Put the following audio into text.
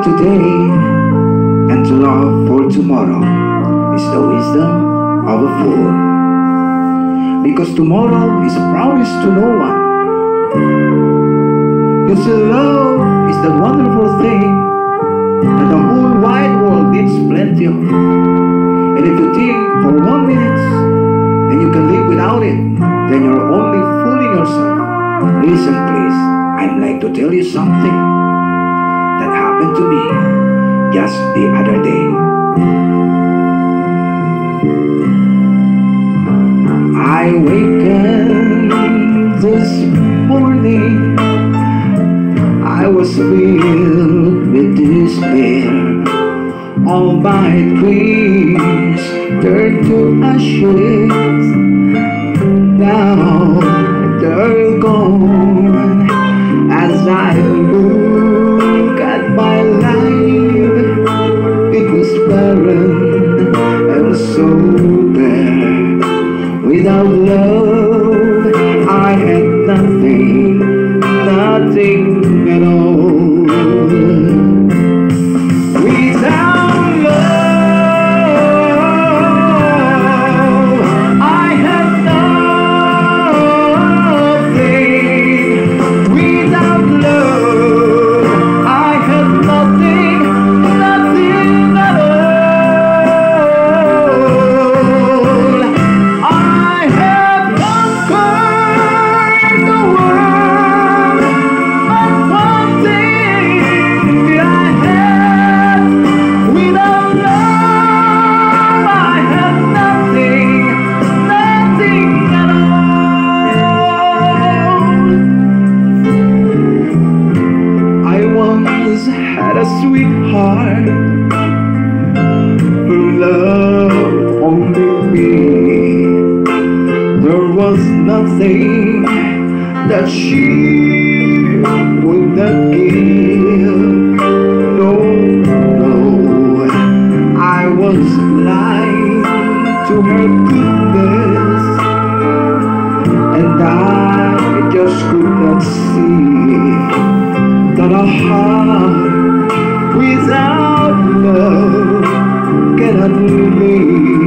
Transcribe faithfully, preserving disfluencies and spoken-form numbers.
today and to love for tomorrow is the wisdom of a fool. Because tomorrow is promised to no one. You see, love is that wonderful thing that the whole wide world needs plenty of. And if you think for one minute and you can live without it, then you're only fooling yourself. Listen please, I'd like to tell you something that happened to me just the other day. I wakened this morning, I was filled with despair. All my dreams turned to ashes. Now they're gone. As I look at my life, it was barren and so bare. Without love, I had nothing, nothing at all. Without love, I had nothing. Without love, I had nothing, nothing at all. I have conquered the world, but one thing I had. Without love, I had nothing, nothing at all. I once had a sweetheart who loved only me. There was nothing that she would not give. No, no, I was blind to her goodness, and I just could not see that a heart without love cannot live.